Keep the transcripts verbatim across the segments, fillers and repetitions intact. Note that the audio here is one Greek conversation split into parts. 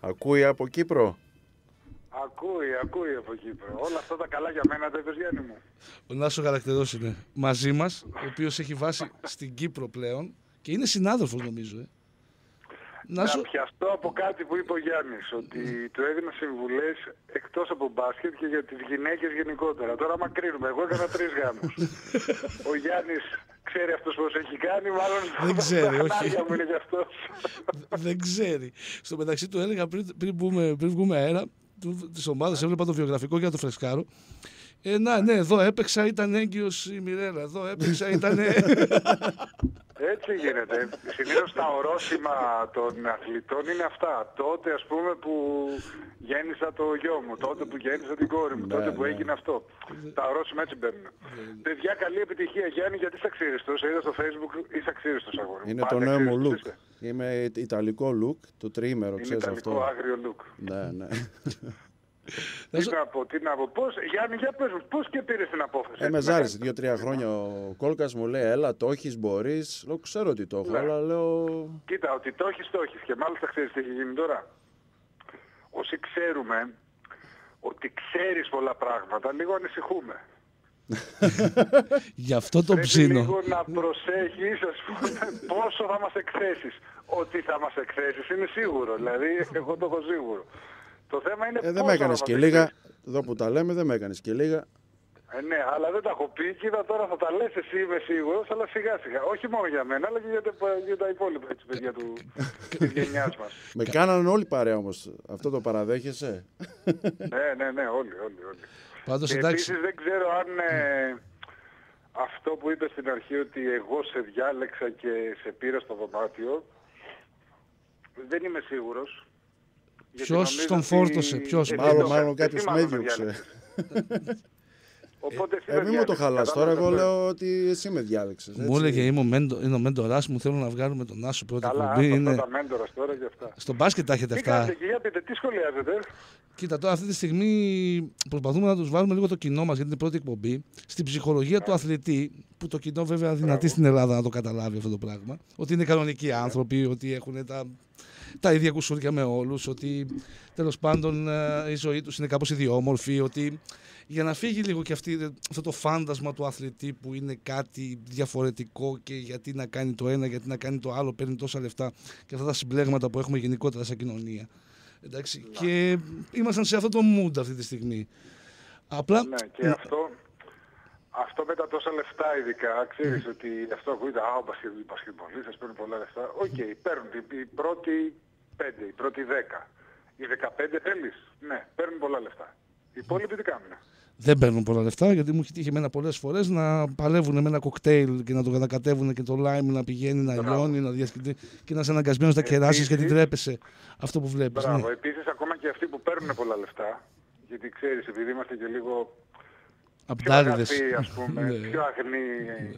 Ακούει από Κύπρο. Ακούει, ακούει από Κύπρο. Όλα αυτά τα καλά για μένα τα είπες, Γιάννη μου. Ο Νάσο Χαρακτηρός είναι μαζί μας, ο οποίος έχει βάση στην Κύπρο πλέον και είναι συνάδελφος νομίζω. Ε. Νάσο... Να πιαστώ από κάτι που είπε ο Γιάννης, ότι του έδινα συμβουλές εκτός από μπάσκετ και για τις γυναίκες γενικότερα. Τώρα μακρύνουμε, εγώ έκανα τρεις γάμους. Ο Γιάννης ξέρει αυτός πώς έχει κάνει, μάλλον δεν ξέρει, όχι. Μου είναι γι' αυτός. Δεν ξέρει. Στο μεταξύ του έλεγα πριν, πριν, πούμε, πριν βγούμε αέρα, της ομάδας, έβλεπα το βιογραφικό για το φρεσκάρο. Ε, να, ναι, εδώ έπαιξα, ήταν έγκυος η Μιρέλα, εδώ έπαιξα, ήταν... Έτσι γίνεται. Συνήθως τα ορόσημα των αθλητών είναι αυτά. Τότε, ας πούμε, που γέννησα το γιο μου, τότε που γέννησα την κόρη μου, τότε ναι, που ναι. έγινε αυτό. Τα ορόσημα έτσι μπαίνουν. Ναι. Παιδιά, καλή επιτυχία, Γιάννη, γιατί είσαι αξίριστος. Είδα στο Facebook, είσαι αξίριστος, αγόρι. Είναι Πάτε το νέο μου look. Είσαι. Είμαι ιταλικό look, το τριήμερο, ξέρεις αυτό. Είναι ιταλικό άγριο look. Ναι, ναι. Τι να πω, τι να πω, πώς, Γιάννη, για πες μου, πώς και πήρες την απόφαση. Ε, με ζάρισε δύο-τρία χρόνια ο Κόλκας, μου λέει, έλα, το έχεις, μπορείς. Λέω, ξέρω ότι το έχω, ναι. αλλά λέω... Κοίτα, ότι το έχεις, το έχεις. Και μάλιστα ξέρεις τι έχει γίνει τώρα. Όσοι ξέρουμε ότι ξέρεις πολλά πράγματα, λίγο ανησυχούμε. Γι' αυτό το ψήνω. Λίγο να προσέχεις, ας πούμε, πόσο θα μας εκθέσεις. Ότι θα μας εκθέσεις είναι σίγουρο, δηλαδή εγώ το έχω σίγουρο. Το θέμα είναι ε, δεν με έκανες και λίγα, εδώ που τα λέμε δεν με έκανες και λίγα. Ε, ναι, αλλά δεν τα έχω πει και είδα τώρα θα τα λες εσύ, είμαι σίγουρος, αλλά σιγά σιγά. Όχι μόνο για μένα, αλλά και για τα, για τα υπόλοιπα έτσι, παιδιά του, της γενιάς μας. Με κάνανε όλοι παρέα όμως, αυτό το παραδέχεσαι. Ναι, ναι, ναι, όλοι, όλοι, όλοι. Πάντως, και εντάξει. επίσης δεν ξέρω αν ε, αυτό που είπες στην αρχή ότι εγώ σε διάλεξα και σε πήρα στο δωμάτιο, δεν είμαι σίγουρος. Ποιος τον φόρτωσε, ποιος. Μάλλον, μάλλον κάποιος με έδιωξε. Οπότε ε, μην μου το χαλάς τώρα, εγώ λέω ότι εσύ με διάλεξες. Μου έλεγε είναι ο μέντορας μου, θέλω να βγάλουμε τον Άσο πρώτη εκπομπή. Καλά, είναι... αυτά τα μέντορας τώρα και αυτά. Στο μπάσκετ τα έχετε τι αυτά. Τι κάνετε και για πείτε, τι σχολιάζετε. Κοίτα, τώρα αυτή τη στιγμή προσπαθούμε να τους βάλουμε λίγο το κοινό μας, γιατί είναι η πρώτη εκπομπή, στην ψυχολογία yeah. του αθλητή, που το κοινό βέβαια δυνατεί στην Ελλάδα να το καταλάβει αυτό το πράγμα, ότι είναι κανονικοί yeah. άνθρωποι, ότι έχουν τα... τα ίδια κουσούρια με όλους, ότι τέλος πάντων η ζωή τους είναι κάπως ιδιόμορφη, ότι για να φύγει λίγο και αυτή, αυτό το φάντασμα του αθλητή που είναι κάτι διαφορετικό και γιατί να κάνει το ένα, γιατί να κάνει το άλλο, παίρνει τόσα λεφτά και αυτά τα συμπλέγματα που έχουμε γενικότερα σαν κοινωνία. Εντάξει, να. Και ήμασταν σε αυτό το mood αυτή τη στιγμή. Απλά... Ναι, και αυτό... Αυτό με τα τόσα λεφτά ειδικά, ξέρεις mm. ότι αυτό ακούγεται, α, ο μπασκετμπολίστας παίρνουν πολλά λεφτά. Οκ, okay, παίρνουν οι πρώτοι πέντε, οι πρώτοι δέκα. Οι δεκαπέντε θέλεις, ναι, παίρνουν πολλά λεφτά. Οι υπόλοιποι τι κάνουν. Δεν παίρνουν πολλά λεφτά, γιατί μου έχει τύχει εμένα πολλές φορές να παλεύουν με ένα κοκτέιλ και να το κατακατεύουν και το λάιμ να πηγαίνει, να λιώνει, να διασκεδάζει και να είσαι αναγκασμένος να κεράσεις γιατί τρέπεσαι αυτό που βλέπεις. Μπράβο, ναι. Επίσης ακόμα και αυτοί που παίρνουν πολλά λεφτά, γιατί ξέρεις, επειδή είμαστε και λίγο... πιο αγαθοί, ας πούμε, πιο αγνοί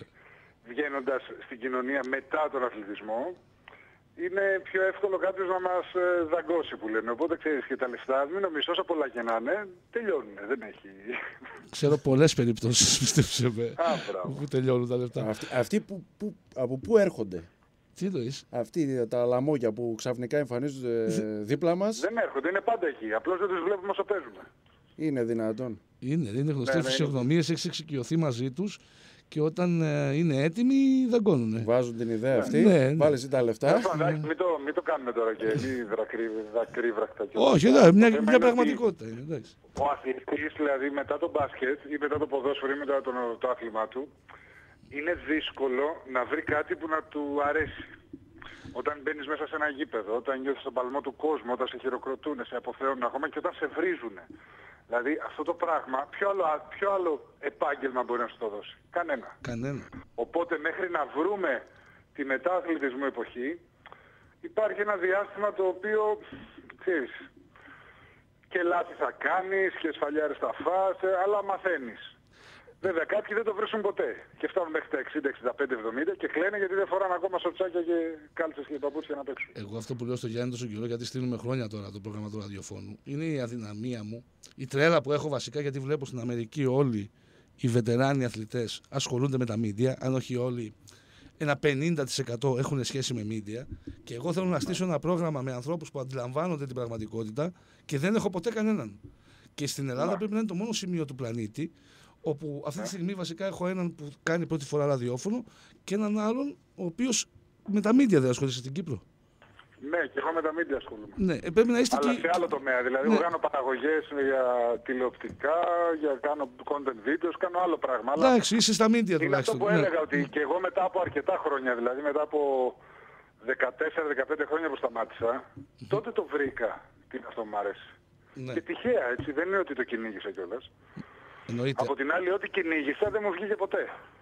βγαίνοντας στην κοινωνία μετά τον αθλητισμό, είναι πιο εύκολο κάποιος να μας δαγκώσει που λένε. Οπότε ξέρεις και τα λεφτά, μην νομίζεις όσα πολλά και να είναι, τελειώνουν, δεν έχει... Ξέρω πολλές περιπτώσεις, πίστεψε με, που τελειώνουν τα λεφτά. Αυτοί, αυτοί που, που, από πού έρχονται. Τι εννοείς? Αυτοί τα λαμόγια που ξαφνικά εμφανίζονται δίπλα μας. Δεν έρχονται, είναι πάντα εκεί, απλώς δεν τους βλέπουμε όσο παίζουμε. Είναι δυνατόν. Είναι, είναι γνωστές φυσιογνωμίες, έχεις εξοικειωθεί μαζί τους και όταν ε, είναι έτοιμοι δαγκώνουνε. Βάζουν την ιδέα ναι. αυτή, ναι, βάλεις ναι. τα λεφτά. Ναι. Ναι. Μην, το, μην το κάνουμε τώρα και μη δακρύβρακτα. Όχι, ναι, μια, μια πραγματικότητα είναι. Εντάξει. Ο αθλητής δηλαδή μετά το μπάσκετ ή μετά το ποδόσφαιρο ή μετά το, το άθλημα του, είναι δύσκολο να βρει κάτι που να του αρέσει. Όταν μπαίνεις μέσα σε ένα γήπεδο, όταν νιώθεις τον παλμό του κόσμου, όταν σε χειροκροτούν, σε αποθέουν ακόμα και όταν σε βρίζουν. Δηλαδή αυτό το πράγμα, ποιο άλλο, ποιο άλλο επάγγελμα μπορεί να σου το δώσει. Κανένα. Κανένα. Οπότε μέχρι να βρούμε τη μετά αθλητισμού εποχή, υπάρχει ένα διάστημα το οποίο, ξέρεις, και λάθη θα κάνεις και σφαλιάρες θα φας, αλλά μαθαίνεις. Βέβαια, κάποιοι δεν το βρίσκουν ποτέ και φτάνουν μέχρι τα εξήντα, εξήντα πέντε, εβδομήντα και κλαίνε γιατί δεν φοράνε ακόμα σοτσάκια και κάλτσες και παπούτσια να παίξουν. Εγώ αυτό που λέω στο Γιάννη τόσο καιρό, γιατί στείλουμε χρόνια τώρα το πρόγραμμα του ραδιοφώνου, είναι η αδυναμία μου, η τρέλα που έχω βασικά, γιατί βλέπω στην Αμερική όλοι οι βετεράνοι αθλητές ασχολούνται με τα media, αν όχι όλοι ένα πενήντα τοις εκατό έχουν σχέση με media και εγώ θέλω να στήσω ένα πρόγραμμα με ανθρώπους που αντιλαμβάνονται την πραγματικότητα και δεν έχω ποτέ κανέναν. Και στην Ελλάδα πρέπει να είναι το μόνο σημείο του πλανήτη όπου αυτή τη στιγμή βασικά έχω έναν που κάνει πρώτη φορά ραδιόφωνο και έναν άλλον ο οποίος με τα media δεν ασχολείται στην Κύπρο. Ναι, και εγώ με τα media ασχολούμαι. Ναι, πρέπει να είστε Αλλά και... σε άλλο τομέα. Δηλαδή, ναι. εγώ κάνω παραγωγές για τηλεοπτικά, για κάνω content videos, κάνω άλλο πράγμα. Εντάξει, είσαι στα media τουλάχιστον. Είναι αυτό που ναι. έλεγα, ότι και εγώ μετά από αρκετά χρόνια, δηλαδή μετά από δεκατέσσερα δεκαπέντε χρόνια που σταμάτησα, τότε το βρήκα τι είναι αυτό που μου άρεσε. Ναι. Και τυχαία, έτσι, δεν είναι ότι το κυνήγησα κιόλας. Εννοείται. Από την άλλη, ό,τι κυνήγησα δεν μου βγήκε ποτέ.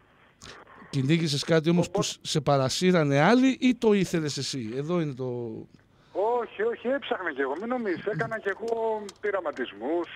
Κυνήγησες κάτι όμως που σε παρασύρανε άλλοι ή το ήθελες εσύ? Εδώ είναι το... Όχι, όχι, έψαχνα κι εγώ. Μην νομίζεις, έκανα κι εγώ πειραματισμούς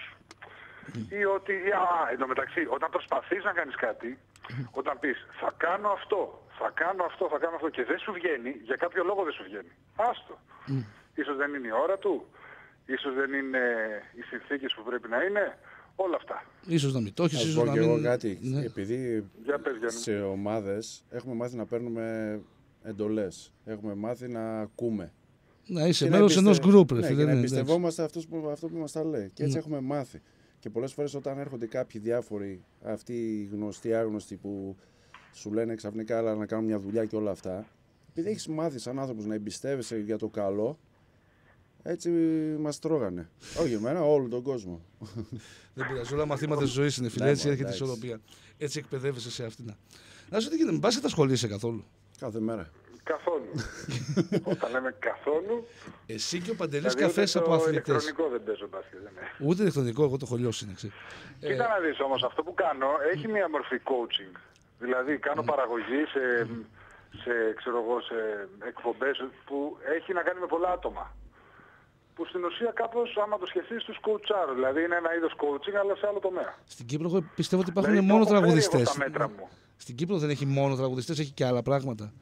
ή ότι... Α, εν τω μεταξύ, όταν προσπαθείς να κάνεις κάτι, όταν πεις θα κάνω αυτό, θα κάνω αυτό, θα κάνω αυτό και δεν σου βγαίνει, για κάποιο λόγο δεν σου βγαίνει. Άστο. Mm. Ίσως δεν είναι η ώρα του, ίσως δεν είναι οι συνθήκες που πρέπει να είναι. Όλα αυτά. Ίσως να μην το έχεις, ίσως να μην... εγώ κάτι, ναι. Επειδή Για πες, σε ομάδες έχουμε μάθει να παίρνουμε εντολές. Έχουμε μάθει να ακούμε. Να είσαι και μέρος να ενός γκρουπ. Ναι, και να εμπιστευόμαστε αυτούς που, αυτό που μας τα λέει. Και έτσι ναι. έχουμε μάθει. Και πολλές φορές όταν έρχονται κάποιοι διάφοροι, αυτοί οι γνωστοί, άγνωστοι που σου λένε ξαφνικά αλλά να κάνουν μια δουλειά και όλα αυτά, επειδή έχεις μάθει σαν άνθρωπος να εμπιστεύεσαι για το καλό, έτσι μας τρώγανε. Όχι εμένα, όλο τον κόσμο. Δεν πειράζει. Όλα μαθήματα της ζωής είναι, φίλε. Έτσι έρχεται η ισορροπία. Έτσι εκπαιδεύεσαι σε αυτήν. Να σου τι γίνεται, μην πας και τα σχολείσαι καθόλου? Κάθε μέρα. Καθόλου. Όταν λέμε καθόλου. Εσύ και ο Παντελής δηλαδή, καφές από αθλητές. Ούτε ηλεκτρονικό δεν παίζω μπάσκετ. Δεν ούτε ηλεκτρονικό, εγώ το χωλιό συνεξή. Κοίτα να δεις όμως, αυτό που κάνω έχει μια μορφή coaching. Δηλαδή κάνω παραγωγή σε, σε, ξέρω εγώ, σε εκπομπές που έχει να κάνει με πολλά άτομα. Που στην ουσία κάπως, άμα το σκεφτείς, τους coachάρω. Δηλαδή είναι ένα είδος coaching, αλλά σε άλλο τομέα. Στην Κύπρο εγώ πιστεύω ότι υπάρχουν δηλαδή, μόνο τραγουδιστές. Μου. Στην Κύπρο δεν έχει μόνο τραγουδιστές, έχει και άλλα πράγματα.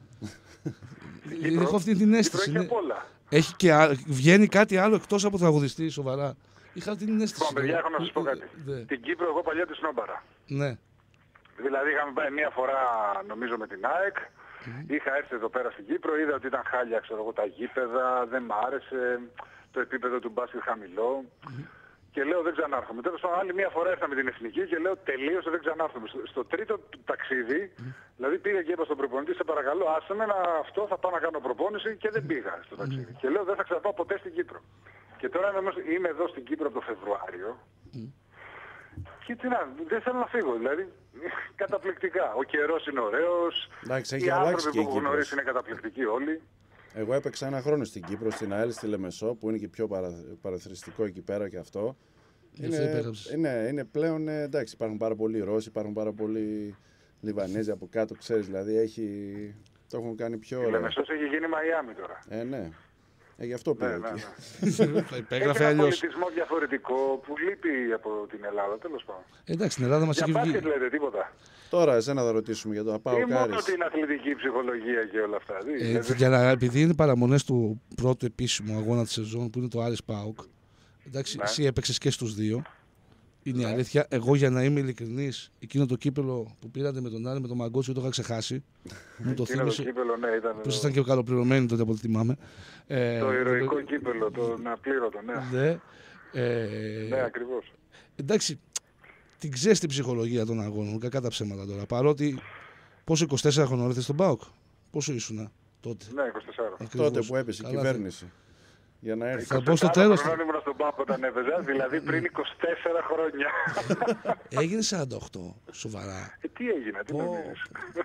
Έχω αυτή την αίσθηση. Έχει πολλά. Έχει και α... Βγαίνει κάτι άλλο εκτός από τραγουδιστή, σοβαρά. Είχα την αίσθηση. Λοιπόν, παιδιά, έχω να σας πω κάτι. Δε. Την Κύπρο εγώ παλιά τη σνόμπαρα. Ναι. Δηλαδή είχαμε πάει μία φορά, νομίζω, με την ΑΕΚ. Mm-hmm. Είχα έρθει εδώ πέρα στην Κύπρο, είδα ότι ήταν χάλια, ξέρω εγώ, τα γήπεδα, δεν μ' άρεσε, το επίπεδο του μπάσκετ χαμηλό. Mm-hmm. Και λέω δεν ξανάρχομαι. Τέλος πάντων, άλλη μία φορά ήρθα με την εθνική και λέω τελείωσε, δεν ξανάρχομαι. Στο, στο τρίτο ταξίδι, mm-hmm. δηλαδή πήγα και είπα στον προπονητή, σε παρακαλώ, άσε με να αυτό, θα πάω να κάνω προπόνηση και δεν πήγα στο ταξίδι. Mm-hmm. Και λέω δεν θα ξαναπάω ποτέ στην Κύπρο. Και τώρα είμαι εδώ στην Κύπρο από το Φεβρουάριο. Mm-hmm. Και τι να, δεν θέλω να φύγω, δηλαδή καταπληκτικά. Ο καιρός είναι ωραίος, οι άνθρωποι που έχω γνωρίσει είναι καταπληκτικοί όλοι. Εγώ έπαιξα ένα χρόνο στην Κύπρο, στην ΑΕΛ στη Λεμεσό, που είναι και πιο παρα, παραθρηστικό εκεί πέρα και αυτό. Είναι, είναι, είναι πλέον, εντάξει, υπάρχουν πάρα πολλοί Ρώσοι, υπάρχουν πάρα πολλοί Λιβανέζοι από κάτω, ξέρεις, δηλαδή έχει, το έχουν κάνει πιο ωραία. Η Λεμεσός έχει γίνει Μαϊάμι τώρα. Ε, ναι. Ε, γι' αυτό πήγα ναι, εκεί. Ναι, ναι. Έχει ένα πολιτισμό διαφορετικό που λείπει από την Ελλάδα, τέλος πάντων. Εντάξει, στην Ελλάδα μας έχει βγει. Για μπάσκετ λέτε τίποτα. Τώρα εσένα θα ρωτήσουμε για το ΑΠΑΟ Κάρις. Ή μόνο την αθλητική ψυχολογία και όλα αυτά. Ε, για να, επειδή είναι παραμονές του πρώτου επίσημου αγώνα της σεζόν που είναι το Άρης ΠΑΟΚ, εντάξει, ναι. Εσύ έπαιξες και στους δύο. Είναι ναι. η αλήθεια. Εγώ για να είμαι ειλικρινής, εκείνο το κύπελο που πήρατε με τον Άρη, με τον Μαγκότσιο, το είχα ξεχάσει. Μου το θύμισε. Που ήσασταν και καλοπληρωμένοι τότε από ό,τι θυμάμαι. Το ε, ηρωικό ε, κύπελο, το απλήρωτο, ναι. Ναι, ε, ναι ακριβώς. Εντάξει, την ξέρεις την ψυχολογία των αγώνων, κακά τα ψέματα τώρα. Παρότι, πόσο είκοσι τέσσερα χρονών ήρθες στον ΠΑΟΚ, πόσο ήσουνα τότε? Ναι, είκοσι τέσσερα. Ακριβώς. Τότε που έπεσε η κυβέρνηση. Θα... Για να έρθει. Θα πω στο τέλος. είκοσι τέσσερα ήμουν στον ΠΑΟΚ όταν έπαιζα, δηλαδή πριν είκοσι τέσσερα χρόνια. Έγινε σαράντα οκτώ, σοβαρά. Ε, τι έγινε, τι νομίζεις?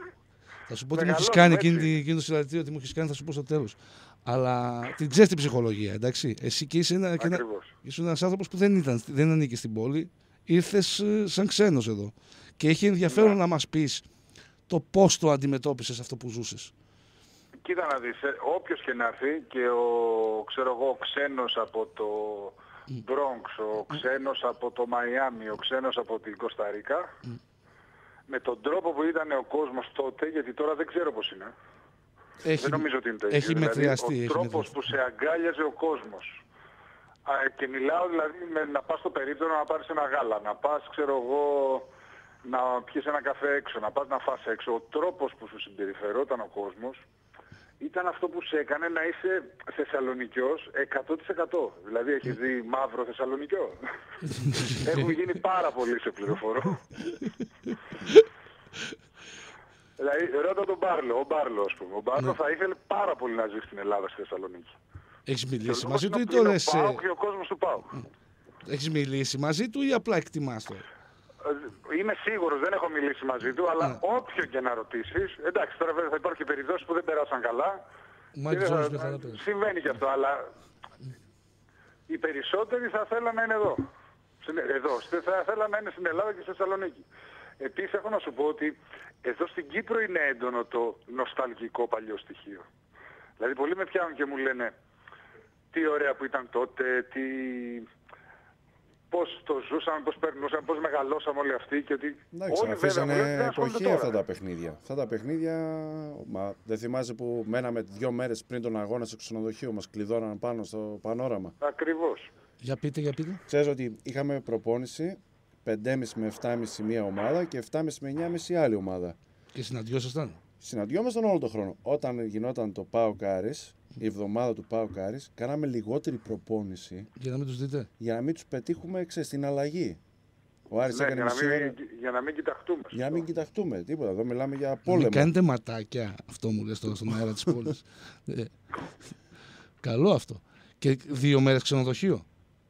Θα σου πω τι μου έχεις κάνει εκείνο το συλλαλητήριο, τι μου έχεις κάνει, θα σου πω στο τέλος. Αλλά την ξέρεις την ψυχολογία, εντάξει. Εσύ και είσαι, ένα, και ένα, είσαι ένας άνθρωπος που δεν, ήταν, δεν ανήκει στην πόλη, ήρθες σαν ξένος εδώ. Και έχει ενδιαφέρον να, να μας πεις το πώς το αντιμετώπισες αυτό που ζούσες. Κοίτα να δεις, όποιος και να έρθει και ο, ξέρω εγώ, ο ξένος από το Μπρόγκς, ο ξένος από το Μαϊάμι, ο ξένος από την Κοσταρίκα, mm. με τον τρόπο που ήταν ο κόσμος τότε, γιατί τώρα δεν ξέρω πώς είναι. Έχει, δεν νομίζω ότι είναι το ίδιο. Έχει δηλαδή, μετριαστεί. Ο έχει τρόπος μετριαστεί. που σε αγκάλιαζε ο κόσμος. Α, και μιλάω δηλαδή με, να πας στο περίπτωμα να πάρεις ένα γάλα, να πας, ξέρω εγώ, να πιεις ένα καφέ έξω, να πας να φας έξω, ο τρόπος που σου συμπεριφερόταν ο κόσμος ήταν αυτό που σε έκανε να είσαι Θεσσαλονικιός εκατό τοις εκατό. Δηλαδή έχεις δει μαύρο Θεσσαλονικιό. Έχουν γίνει πάρα πολλοί, σε πληροφορώ. Δηλαδή ρώτα τον Μπάρλο, ο Μπάρλο ας πούμε. Ο Μπάρλο ναι. θα ήθελε πάρα πολύ να ζει στην Ελλάδα, στη Θεσσαλονίκη. Έχεις μιλήσει μαζί του ή το λες... Ο ΠΑΟΚ και ο κόσμος του ΠΑΟΚ. Έχεις μιλήσει μαζί του ή απλά εκτιμάς το? Είμαι σίγουρος, δεν έχω μιλήσει μαζί του, αλλά yeah. όποιον και να ρωτήσεις, εντάξει, τώρα θα υπάρχουν και περιπτώσεις που δεν περάσαν καλά. Και θα, θα, συμβαίνει και αυτό, αλλά οι περισσότεροι θα θέλαν να είναι εδώ. Εδώ, θα θέλαν να είναι στην Ελλάδα και στη Θεσσαλονίκη. Επίσης έχω να σου πω ότι εδώ στην Κύπρο είναι έντονο το νοσταλγικό παλιό στοιχείο. Δηλαδή πολλοί με πιάνουν και μου λένε τι ωραία που ήταν τότε, τι... πώς το ζούσαμε, πώς περνούσαμε, πώς μεγαλώσαμε όλοι αυτοί και ότι... Εντάξει, αφήσανε εποχή αυτά τα παιχνίδια. Αυτά τα παιχνίδια, μα, δεν θυμάσαι που μέναμε δύο μέρες πριν τον αγώνα στο ξενοδοχείο, μας κλειδώναν πάνω στο πανόραμα. Ακριβώς. Για πείτε, για πείτε. Ξέρεις ότι είχαμε προπόνηση πέντε και μισή με επτά και μισή μία ομάδα και επτά και μισή με εννιά και μισή άλλη ομάδα. Και συναντιόσασταν? Συναντιόμασταν όλο τον χρόνο. Όταν γινόταν το ΠΑΟΚ Άρης, η εβδομάδα του ΠΑΟΚ Άρης, κάναμε λιγότερη προπόνηση. Για να μην τους δείτε. Για να μην τους πετύχουμε, ξέρεις, στην αλλαγή. Ο Άρης ναι, έκανε για, μισή να μην, ώρα... για να μην κοιταχτούμε. Για να μην κοιταχτούμε, τίποτα. Εδώ μιλάμε για πόλεμο. Μην κάνετε ματάκια, αυτό μου λες τώρα στον αέρα της πόλης. ε, καλό αυτό. Και δύο μέρες ξενοδοχείο.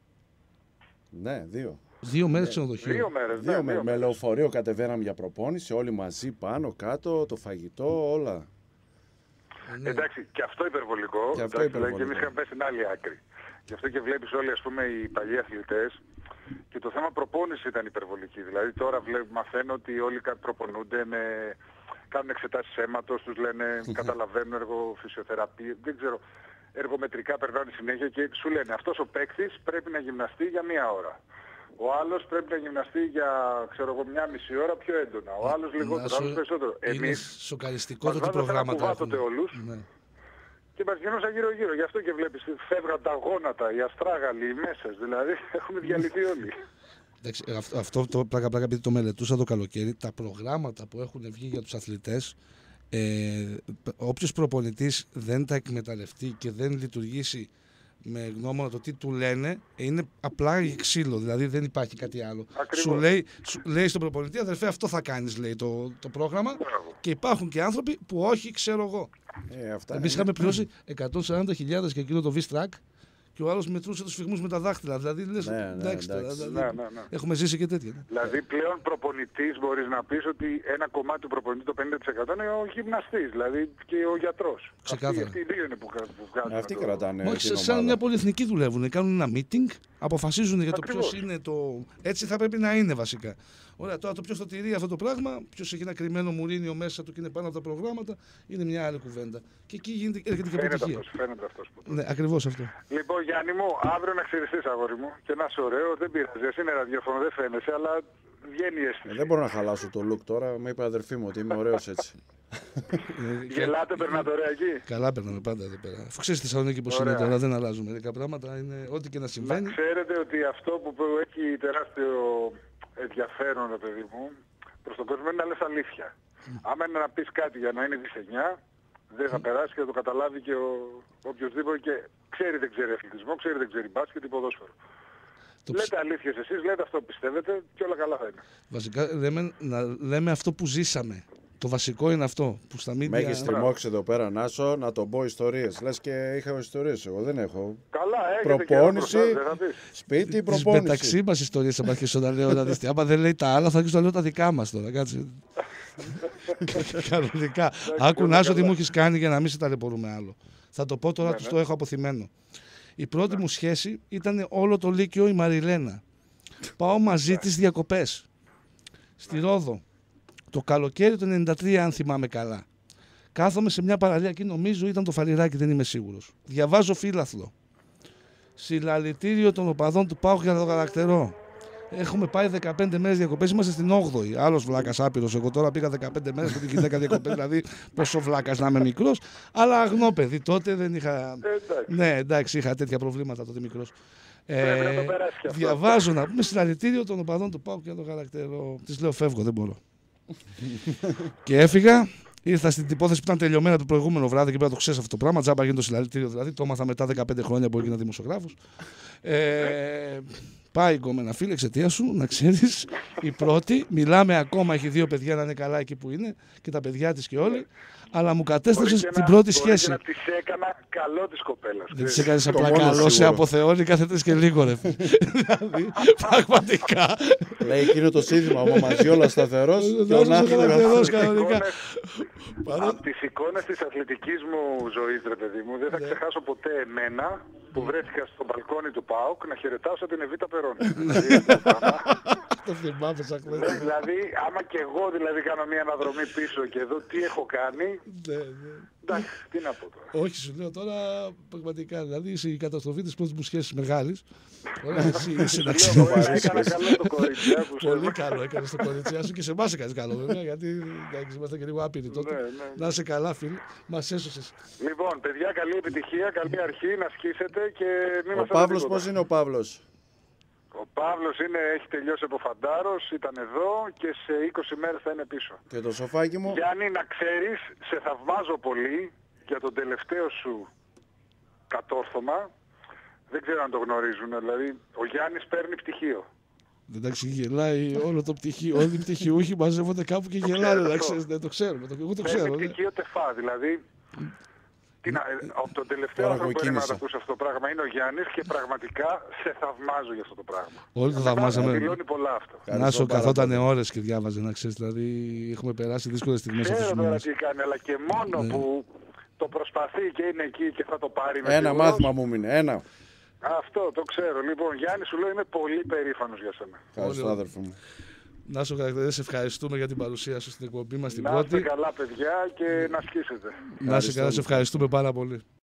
Ναι, δύο. Δύο μέρες ξενοδοχείο. Δύο μέρες, δύο ναι, μέρες. Με λεωφορείο κατεβαίναμε για προπόνηση, όλοι μαζί πάνω, κάτω, το φαγητό, όλα. Ναι. Εντάξει, και αυτό υπερβολικό. Και αυτό εντάξει, υπερβολικό. Και εμείς είχαμε πέσει στην άλλη άκρη. Γι' αυτό και βλέπεις όλοι, ας πούμε, οι παλιοί αθλητές. Και το θέμα προπόνηση ήταν υπερβολική. Δηλαδή τώρα βλέπω, μαθαίνω ότι όλοι προπονούνται, με, κάνουν εξετάσεις αίματος, τους λένε, καταλαβαίνουν εργοφυσιοθεραπεία, δεν ξέρω, εργομετρικά περνάνε συνέχεια και σου λένε αυτός ο παίκτης πρέπει να γυμναστεί για μία ώρα. Ο άλλος πρέπει να γυμναστεί για, ξέρω εγώ, μια μισή ώρα πιο έντονα. Ο άλλος λιγότερο, ο άλλος περισσότερο. Είναι εμείς σοκαριστικό το τι προγράμματα έχουμε. Όλους, ναι. Και μας γινόταν γύρω-γύρω. Γι' αυτό και βλέπεις, φεύγαν τα γόνατα, οι αστράγαλοι, οι μέσες. Δηλαδή έχουμε διαλυθεί όλοι. Εντάξει, αυτό το πλάκα πλάκα επειδή το μελετούσα το καλοκαίρι, τα προγράμματα που έχουν βγει για τους αθλητές, ε, όποιος προπονητής δεν τα εκμεταλλευτεί και δεν λειτουργήσει με γνώμονα το τι του λένε, είναι απλά ξύλο, δηλαδή δεν υπάρχει κάτι άλλο. Σου λέει, σου λέει στον προπονητή, αδερφέ, αυτό θα κάνεις, λέει το, το πρόγραμμα. Μπράβο. Και υπάρχουν και άνθρωποι που όχι, ξέρω εγώ. Ε, αυτά Εμείς είναι... είχαμε πληρώσει εκατόν σαράντα χιλιάδες για εκείνο το V-Strack και ο άλλος μετρούσε τους φυγμούς με τα δάχτυλα. Δηλαδή λες, ναι, ναι, εντάξει, εντάξει. δηλαδή, ναι, ναι, ναι. έχουμε ζήσει και τέτοια. Ναι. Δηλαδή πλέον προπονητής μπορείς να πεις ότι ένα κομμάτι του προπονητή το πενήντα τοις εκατό είναι ο γυμναστής, δηλαδή και ο γιατρός. Ξεκάθαρα. Αυτοί οι δύο είναι που, που βγάζουν. Αυτοί κρατάνε. Όχι, σαν μια πολυεθνική δουλεύουν. Κάνουν ένα meeting, αποφασίζουν για το ποιος είναι το. Έτσι θα πρέπει να είναι βασικά. Ωραία, τώρα το ποιος το τηρεί αυτό το πράγμα, ποιος έχει ένα κρυμμένο μουρίνιο μέσα του και είναι πάνω από τα προγράμματα, είναι μια άλλη κουβέντα. Και εκεί γίνεται, έρχεται και αποτυχία. Φαίνεται αυτός που το ναι, ακριβώς αυτό. Λοιπόν, Γιάννη μου, αύριο να ξυριστείς, αγόρι μου, και να είσαι ωραίο, δεν πειράζει. Εσύ είναι ραδιόφωνο, δεν φαίνεσαι, αλλά βγαίνει η αίσθηση. Ε, δεν μπορώ να χαλάσω το look τώρα, με είπε αδερφή μου ότι είμαι ωραίος έτσι. Γελάτε, περνάτε ωραία εκεί. Καλά, περνάμε πάντα εδώ πέρα. Αφού ξέρεις τη Θεσσαλονίκη πώς είναι τώρα, δεν αλλάζουμε. Μερικά πράγματα είναι ό,τι και να συμβαίνει. Να ξέρετε ότι αυτό που έχει τεράστιο ενδιαφέρον, ρε παιδί μου, προς τον κόσμο είναι να λες αλήθεια. Mm. Άμα είναι να πεις κάτι για να είναι δυσενιά, δεν θα mm. περάσει και θα το καταλάβει και ο οποιοσδήποτε και ξέρει δεν ξέρει αθλητισμό, ξέρει δεν ξέρει μπάσκετ ή ποδόσφαιρο. Το λέτε ψ... αλήθειες εσείς, λέτε αυτό που πιστεύετε και όλα καλά θα είναι. Βασικά λέμε, να λέμε αυτό που ζήσαμε. Το βασικό είναι αυτό που στα μίντια... Με έχεις τριμώξει εδώ πέρα, Νάσο, να τον πω ιστορίες. Λες και είχα ιστορίες, εγώ δεν έχω. Καλά, έχετε προπόνηση, και μπροστά, σπίτι, προπόνηση. Μεταξύ μας ιστορίες θα υπάρχει όταν λέω, δηλαδή, άμα δεν λέει τα άλλα θα αρχίσω να λέω τα δικά μας τώρα, κάτσε. Κανονικά. Άκου Νάσο τι μου έχεις κάνει για να μην σε ταλαιπωρούμε άλλο. Θα το πω τώρα, ναι, ναι. Το έχω αποθυμένο. Η πρώτη ναι. μου σχέση ήταν όλο το Λύκειο η Μαριλένα. Πάω μαζί ναι. της διακοπές. Στη Ρόδο. Το καλοκαίρι του ενενήντα τρία, αν θυμάμαι καλά. Κάθομαι σε μια παραλία εκεί, νομίζω ήταν το Φαλιράκι, δεν είμαι σίγουρος. Διαβάζω φύλαθλο. Συλλαλητήριο των οπαδών του ΠΑΟΚ για το Γαλακτερό. Έχουμε πάει δεκαπέντε μέρες διακοπές, είμαστε στην όγδοη. Άλλος βλάκας άπειρος. Εγώ τώρα πήγα δεκαπέντε μέρες με την γυναίκα διακοπές, δηλαδή πόσο βλάκας να είμαι μικρός. Αλλά αγνό παιδί, τότε δεν είχα. Ναι, εντάξει, είχα τέτοια προβλήματα τότε μικρός. Ε, διαβάζω να πούμε συλλαλητήριο των οπαδών του ΠΑΟΚ για τον χαρακτήρο. Της λέω φεύγω, δεν μπορώ. Και έφυγα. Ήρθα στην υπόθεση που ήταν τελειωμένα το προηγούμενο βράδυ και πρέπει να το ξέρει αυτό το πράγμα. Τζάμπα γίνει το συλλαλητήριο, δηλαδή το έμαθα μετά δεκαπέντε χρόνια που έγινα δημοσιογράφος. Ε, πάει η γκόμενα φίλε, εξαιτία σου, να ξέρεις. Η πρώτη, μιλάμε ακόμα, έχει δύο παιδιά να είναι καλά εκεί που είναι και τα παιδιά της και όλοι. Αλλά μου κατέστρεψε την πρώτη σχέση. Να της έκανα καλό της κοπέλας. Δεν της έκανες απλά καλό, σε αποθεώνει κάθε τρεις και λίγο ρε. Δηλαδή, πραγματικά. Λέει εκείνο το σύνθημα, ο Μαμαζιόλας σταθερός και ο Νάχος κανονικά. Από τις εικόνες της αθλητικής μου ζωής, ρε παιδί μου, δεν θα ξεχάσω ποτέ εμένα που βρέθηκα στο μπαλκόνι του ΠΑΟΚ να χαιρετάσω την Εβίτα Περών. Το θυμάμαι σαν κλαίδι. Δηλαδή, άμα και εγώ δηλαδή κάνω μια αναδρομή πίσω και εδώ τι έχω κάνει. Ναι, ναι. Εντάξει, τι να πω τώρα. Όχι, σου λέω τώρα πραγματικά. Δηλαδή είσαι η καταστροφή της πρώτης μου σχέσης μεγάλης. Ωραία, εσύ είσαι να ξέρεις. Έκανα καλό το κοριτσιά που σου. Πολύ καλό έκανες το κοριτσιά σου και σε εμάς έκανες καλό βέβαια. Γιατί εντάξει, είμαστε και λίγο άπειροι τότε. Να είσαι καλά, φίλε. Μας έσωσες. Λοιπόν, παιδιά, καλή επιτυχία, καλή αρχή να σκίσετε και μην μας. Ο Παύλος, πώς είναι ο Παύλος? Ο Παύλος είναι, έχει τελειώσει από Φαντάρος, ήταν εδώ και σε είκοσι μέρες θα είναι πίσω. Και το σοφάκι μου. Γιάννη, να ξέρεις, σε θαυμάζω πολύ για τον τελευταίο σου κατόρθωμα. Δεν ξέρω αν το γνωρίζουν, δηλαδή ο Γιάννης παίρνει πτυχίο. Εντάξει, γελάει όλο το πτυχίο, όλοι οι πτυχιούχοι μαζεύονται κάπου και γελάνε, εντάξει, δεν το ξέρουμε, εγώ το ξέρω. Παίρνει πτυχίο τεφά, δηλαδή. Τι να, το τελευταίο άνθρωπο που είναι να το ακούσει αυτό το πράγμα είναι ο Γιάννης και πραγματικά σε θαυμάζω για αυτό το πράγμα. Όλοι το θαυμάζαμε. Δηλώνει πολλά αυτό. Να σου καθόταν ώρες και διάβαζε, να ξέρεις, δηλαδή έχουμε περάσει δύσκολες στιγμές αυτούς τους μήνες. Ξέρω τώρα τι κάνει, αλλά και μόνο ναι. που το προσπαθεί και είναι εκεί και θα το πάρει με ένα σίγουρος. Μάθημα μου είναι, ένα. Αυτό το ξέρω. Λοιπόν, Γιάννη, σου λέω είμαι πολύ περήφανος για σένα. Ευχαριστώ, αδερφό μου. Να σου χαρακτηρίζει, σε ευχαριστούμε για την παρουσία σου στην εκπομπή μας την να πρώτη. Να είστε καλά παιδιά και να σκίσετε. Να είσαι καλά, σε ευχαριστούμε πάρα πολύ.